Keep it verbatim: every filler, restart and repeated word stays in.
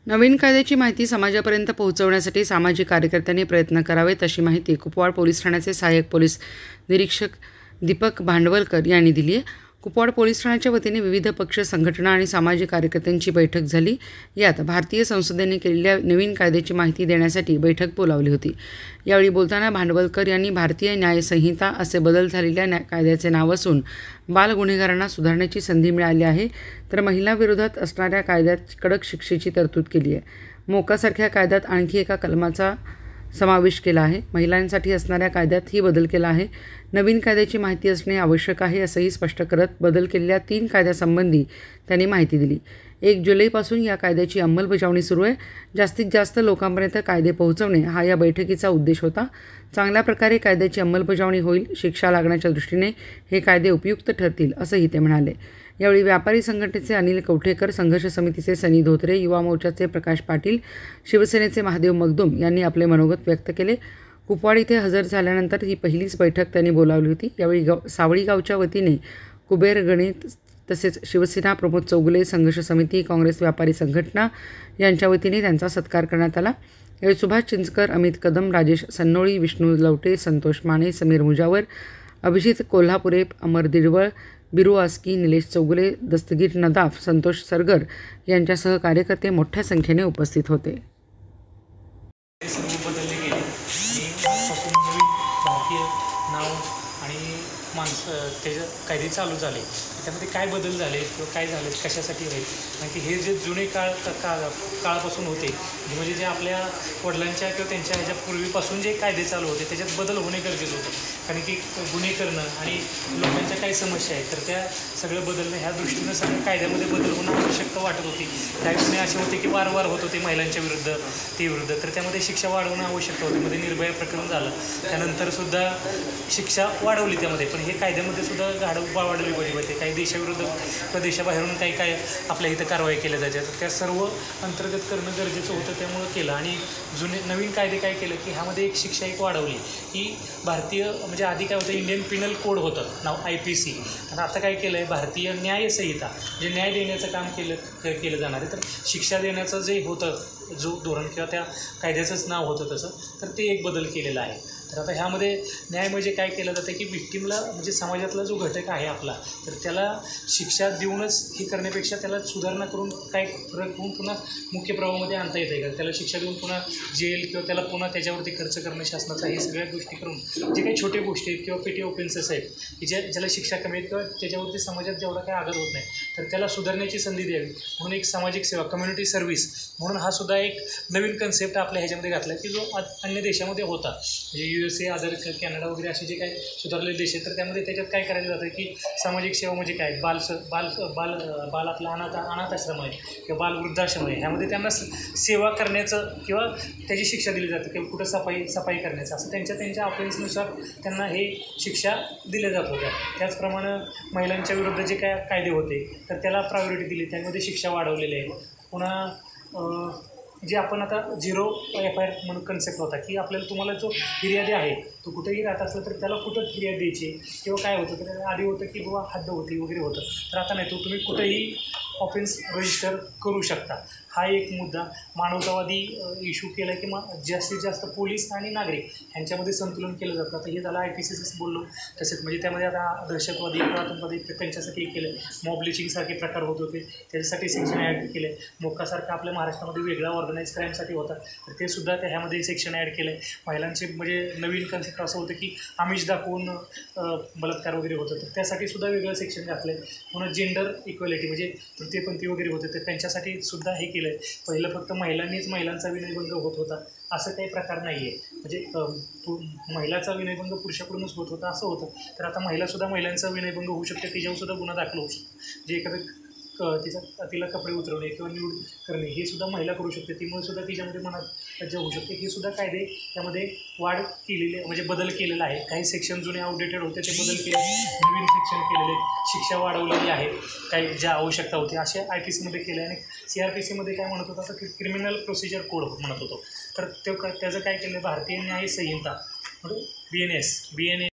नवीन कायद्याची माहिती समाजापर्यंत पोहोचवण्यासाठी सामाजिक कार्यकर्त्यांनी प्रयत्न करावेत अशी माहिती कुपवाड पोलीस ठाण्याचे सहाय्यक पोलीस निरीक्षक दीपक भांडवलकर यांनी दिली आहे। कुपवाड पोलीस ठाण्याच्या वतीने विविध पक्ष संघटना आणि सामाजिक कार्यकर्त्यांची बैठक झाली। यात भारतीय संसदेने केलेल्या नवीन कायद्याची माहिती देण्यासाठी बैठक बोलावली होती। यावेळी बोलताना भांडवलकर यांनी भारतीय न्याय संहिता असे बदल झालेल्या कायद्याचे नाव असून बाल गुन्हेगारांना सुधारण्याची संधी मिळाली आहे, तर महिलांविरोधात असणाऱ्या कायद्यात कडक शिक्षेची तरतूद केली आहे। मोकासारख्या कायद्यात आणखी एका कलमाचा समावेश केला आहे। महिलांसाठी असणाऱ्या कायद्यातही बदल केला आहे। नवीन कायद्याची माहिती असणे आवश्यक आहे असंही स्पष्ट करत बदल केलेल्या तीन कायद्यासंबंधी त्यांनी माहिती दिली। एक जुलैपासून या कायद्याची अंमलबजावणी सुरू आहे। जास्तीत जास्त लोकांपर्यंत कायदे पोहोचवणे हा या बैठकीचा उद्देश होता। चांगल्या प्रकारे कायद्याची अंमलबजावणी होईल, शिक्षा लागण्याच्या दृष्टीने हे कायदे उपयुक्त ठरतील असंही ते म्हणाले। यावेळी व्यापारी संघटनेचे अनिल कवठेकर, संघर्ष समितीचे सनी धोत्रे, युवा मोर्चाचे प्रकाश पाटील, शिवसेनेचे महादेव मगदूम यांनी आपले मनोगत व्यक्त केले। कुपवाड इथे हजर झाल्यानंतर ही पहिलीच बैठक त्यांनी बोलावली होती। यावेळी गाव सावळी गावच्या वतीने कुबेर गणित तसेच शिवसेना, प्रमोद चौगुले, संघर्ष समिती, काँग्रेस व्यापारी संघटना यांच्या वतीने त्यांचा सत्कार करण्यात आला। यावेळी सुभाष चिंचकर, अमित कदम, राजेश सन्नोळी, विष्णू लवटे, संतोष माने, समीर मुजावर, अभिजित कोल्हापुरे, अमर दिडवळ, बिरू आस्की, निलेश चौगुले, दस्तगीर नदाफ, संतोष सरगर यांच्यासह कार्यकर्ते मोठ्या संख्येने उपस्थित होते। बदलले गेले आणि नवीन भारतीय नाव आणि माणसं त्याचे कायदे चालू झाले। त्यामध्ये काय बदल झाले किंवा काय झाले, कशासाठी होईल, कारण की हे जे जुने काळ काळ काळापासून होते, म्हणजे जे आपल्या वडिलांच्या किंवा त्यांच्या ह्याच्या पूर्वीपासून जे कायदे चालू होते त्याच्यात बदल होणे गरजेचं होतं। कारण की गुन्हे करणं आणि लोकांच्या काही समस्या आहेत, तर त्या सगळं बदलणं ह्या दृष्टीनं सगळ्या कायद्यामध्ये बदल होणं आवश्यकता वाटत होती। काही गुन्हे असे होते की वारंवार होत होते महिलांच्या विरुद्ध, ते विरुद्ध, तर त्यामध्ये शिक्षा वाढवणं आवश्यकता होती। मध्ये निर्भया प्रकरण झालं, त्यानंतरसुद्धा शिक्षा वाढवली त्यामध्ये, पण हे कायद्यामध्ये सुद्धा गाडव वाढवली पाहिजे होते। काही देशाविरुद्ध किंवा देशाबाहेरून काही काय आपल्या इथं कारवाई केल्या जायच्या, तर त्या सर्व अंतर्गत करणं गरजेचं होतं, त्यामुळं केलं। आणि जुने नवीन कायदे काय केलं की ह्यामध्ये एक शिक्षा एक वाढवली की भारतीय म्हणजे आधी काय होतं, इंडियन पिनल कोड होतं नाव आय पी सी, तर आता काय केलं आहे भारतीय न्याय संहिता, जे न्याय देण्याचं काम केलं केलं जाणार आहे। तर शिक्षा देण्याचं जे होतं जो धोरण किंवा त्या कायद्याचंच नाव होतं तसं, तर ते एक बदल केलेला आहे। तर आता ह्यामध्ये न्याय म्हणजे काय केलं जातं की विक्टीमला म्हणजे समाजातला जो घटक आहे आपला, तर त्याला शिक्षा देऊनच हे करण्यापेक्षा त्याला सुधारणा करून काय फरक होऊन पुन्हा मुख्य प्रवाहामध्ये आणता येते का, त्याला शिक्षा देऊन पुन्हा जेल किंवा त्याला पुन्हा त्याच्यावरती खर्च करणं शासनाचा, हे सगळ्या गोष्टी करून जे काही छोटे गोष्टी आहेत किंवा पेटी ऑफेन्सेस आहेत की ज्या ज्याला शिक्षा कमी आहेत किंवा त्याच्यावरती समाजात जेवढा काही आघात होत नाही, तर त्याला सुधारण्याची संधी द्यावी म्हणून एक सामाजिक सेवा, कम्युनिटी सर्व्हिस म्हणून हा सुद्धा एक नवीन कन्सेप्ट आपल्या ह्याच्यामध्ये घातला की जो अन्य देशामध्ये होता, म्हणजे U S A, other Canada वगैरे असे जे काही सुधारलेले देश आहेत, तर त्यामध्ये त्याच्यात काय करायला जातं की सामाजिक सेवा म्हणजे काय, बाल स बाल बाल बाल आपला अनाथ अनाथ आश्रम आहे किंवा बाल वृद्धाश्रम आहे, ह्यामध्ये त्यांना सेवा करण्याचं किंवा त्याची शिक्षा दिली जाते किंवा कुठं सफाई सफाई करण्याचं, असं त्यांच्या त्यांच्या ऑफेन्सनुसार त्यांना हे शिक्षा दिल्या जात होत्या। त्याचप्रमाणे महिलांच्या विरुद्ध जे काय कायदे होते तर त्याला प्रायोरिटी दिली, त्यामध्ये शिक्षा वाढवलेली आहे। पुन्हा जे आपण आता झिरो एफ आय आर म्हणून कन्सेप्ट होता की आपल्याला तुम्हाला जो फिर्यादी आहे तो कुठेही राहत असला तर त्याला कुठं फिर्याद द्यायची किंवा काय होतं, तर आधी होतं की बाबा हद्द होती वगैरे होतं, तर आता नाही, तो तुम्ही कुठेही ऑफेन्स रजिस्टर करू शकता। हा एक मुद्दा मानवतावादी इश्यू केला आहे की मग जास्तीत जास्त पोलीस आणि नागरिक ह्यांच्यामध्ये संतुलन केलं जातं। आता हे झालं आय पी सी सी बोललो, तसेच म्हणजे त्यामध्ये आता दहशतवादी किंवा आतंकवादी त्यांच्यासाठी केलं आहे, मॉब लिचिंगसारखे प्रकार होत होते त्याच्यासाठी सेक्शन ॲड केलं आहे। मोक्कासारखं आपल्या महाराष्ट्रामध्ये वेगळा ऑर्गनाईज क्राईमसाठी होता, तर ते सुद्धा त्या ह्यामध्ये सेक्शन ॲड केलं आहे। महिलांचे म्हणजे नवीन कन्सेप्ट असं होतं की आमिष दाखवून बलात्कार वगैरे होतं, तर त्यासाठी सुद्धा वेगळं सेक्शन घातलं आहे। पुन्हा जेंडर इक्वॅलिटी म्हणजे तृतीयपंथी वगैरे होते, तर त्यांच्यासाठी सुद्धा हे केलं आहे। पहिलं फक्त महिलांनीच महिलांचा विनयभंग होत होता असं काही प्रकार नाही आहे, म्हणजे महिलाचा विनयभंग पुरुषाकडूनच होत होता असं होतं, तर आता महिलासुद्धा महिलांचा विनयभंग होऊ शकते, तिच्यावरसुद्धा गुन्हा दाखल होऊ शकतो। जे एखादं क तिचा तिला कपडे उतरवणे किंवा न्यूड करणे हे सुद्धा महिला करू शकते, त्यामुळे सुद्धा तिच्यामध्ये मनात लज्जा होऊ शकते। हे सुद्धा कायदे त्यामध्ये वाढ केलेले म्हणजे बदल केलेला आहे। काही सेक्शन जुने आउटडेटेड होते ते बदल केले, नवीन सेक्शन केलेले, शिक्षा वाढवलेली आहे, काही ज्या आवश्यकता होती असे आय पी सीमध्ये केले। आणि सी आर पी सीमध्ये काय म्हणत होता तर क्रिमिनल प्रोसिजर कोड म्हणत होतो, तर ते त्याचं काय केलं भारतीय न्याय संहिता म्हणजे B N S B N ए